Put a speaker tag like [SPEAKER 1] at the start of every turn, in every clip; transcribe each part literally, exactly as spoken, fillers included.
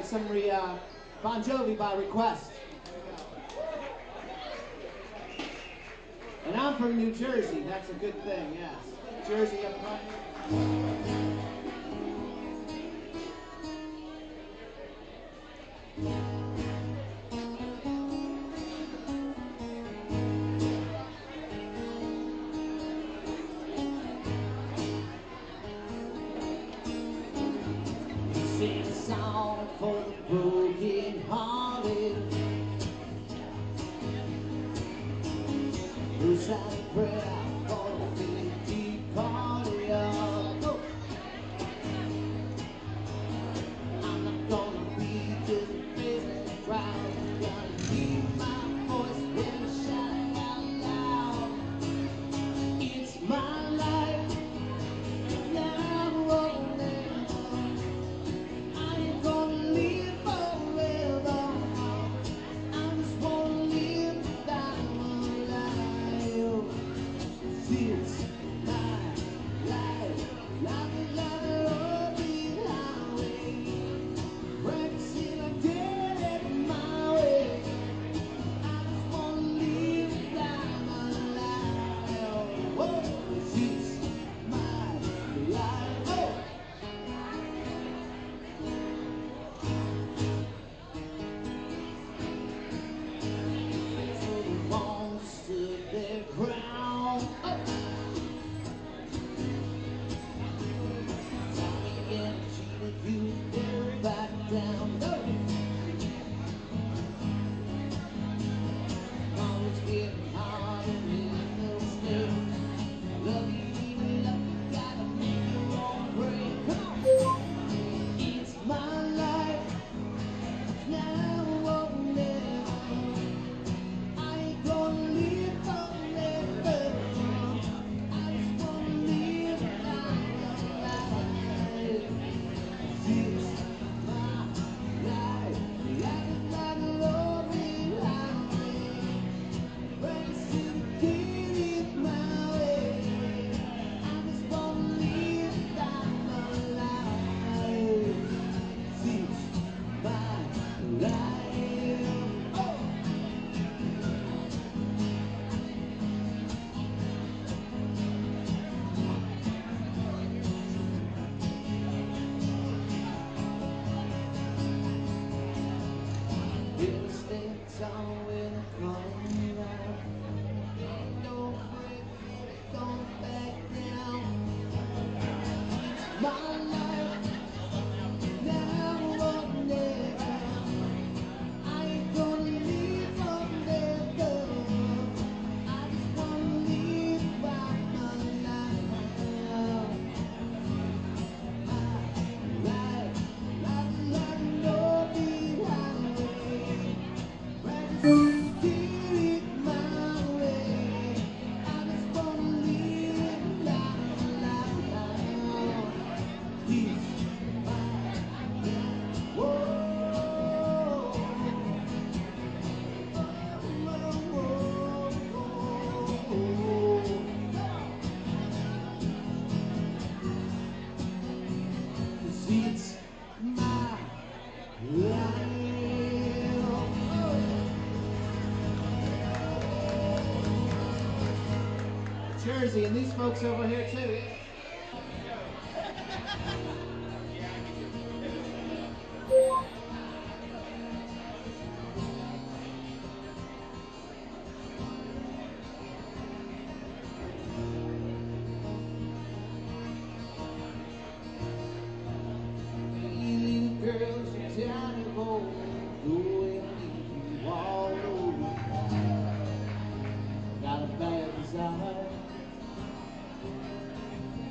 [SPEAKER 1] some re, uh, Bon Jovi by request. And I'm from New Jersey. That's a good thing, yes. Jersey up front. Sing a song for the broken hearted, who's had a prayer for the departed. Oh. I'm not gonna be just a business crowd. Gotta keep my voice and shout out loud. It's my life now or never. I ain't gonna live forever. I just wanna live without my life. This my life, life, life, lonely highway. Practicing I get it my way. I just wanna live without my life. Oh, this my life. Oh. So the wrong stood their ground. Oh. Tommy and cheated you, they're back down. Oh. Always getting hard and in no state. Love you, leave me love you, gotta make your own way. Come on. It's my life now or never. I ain't gonna live forever. I just wanna live my life. This my life, life like a lonely highway. Racing to get it my way. I just wanna live without my life. This my life. Oh. It'll stand tall when I come around. Don't break it, don't back down. It's my life now or never. I ain't gonna live forever. I just wanna live by my life. My life, life like a lonely highway. Practicing to get it my way. I just wanna live life, life, life. This my life. Whoa. It's my life. Jersey, and these folks over here too. You little girls, you're down and bold, go and you all over. Got a bad desire.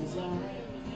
[SPEAKER 1] inside.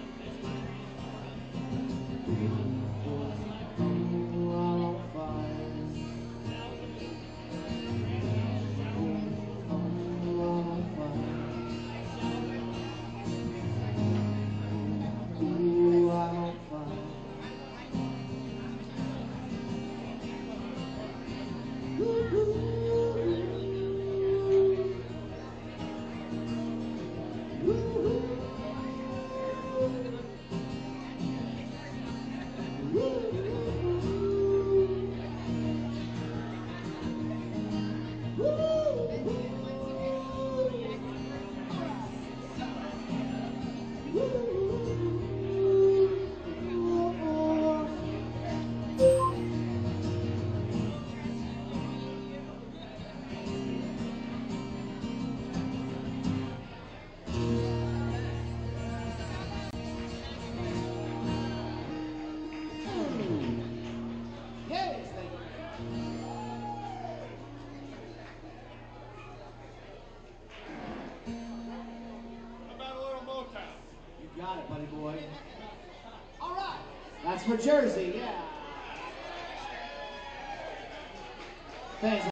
[SPEAKER 1] Got it, buddy boy. All right. That's for Jersey, yeah. Thanks.